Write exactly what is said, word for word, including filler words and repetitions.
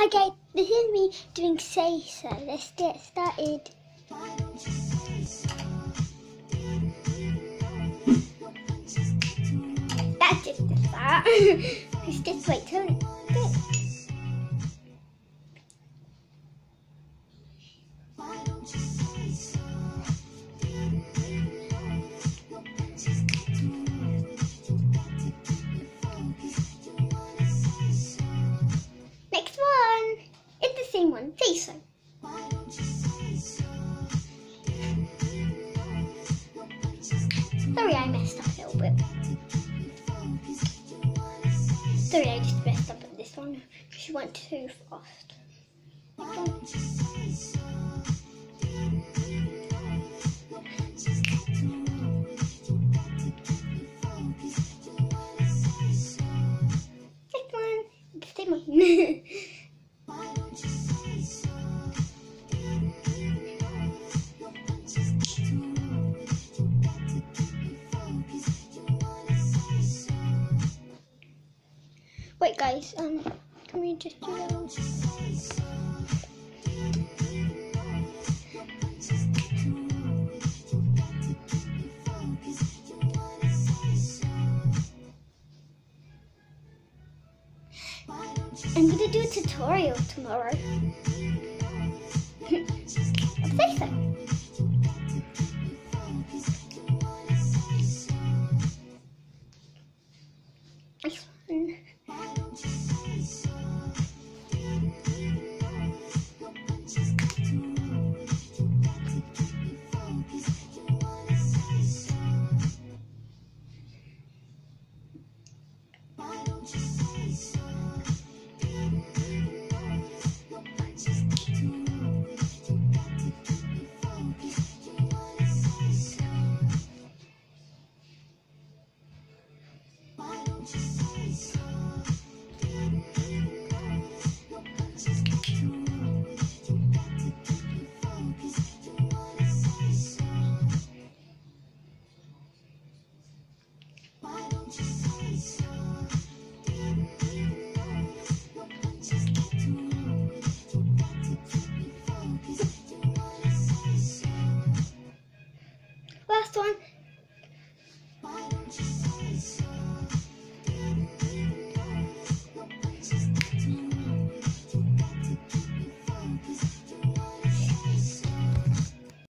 Hi guys, this is me doing Say So. Let's get started. That's just the start. Let's just wait till it goes. Next one. It's the same one. Say so. Sorry, I messed up a little bit. Sorry, I just messed up at this one. She went too fast. Next one. It's the same one. Wait guys, um, can we just do that one? I'm gonna do a tutorial tomorrow. Say so. Nice one. Last one.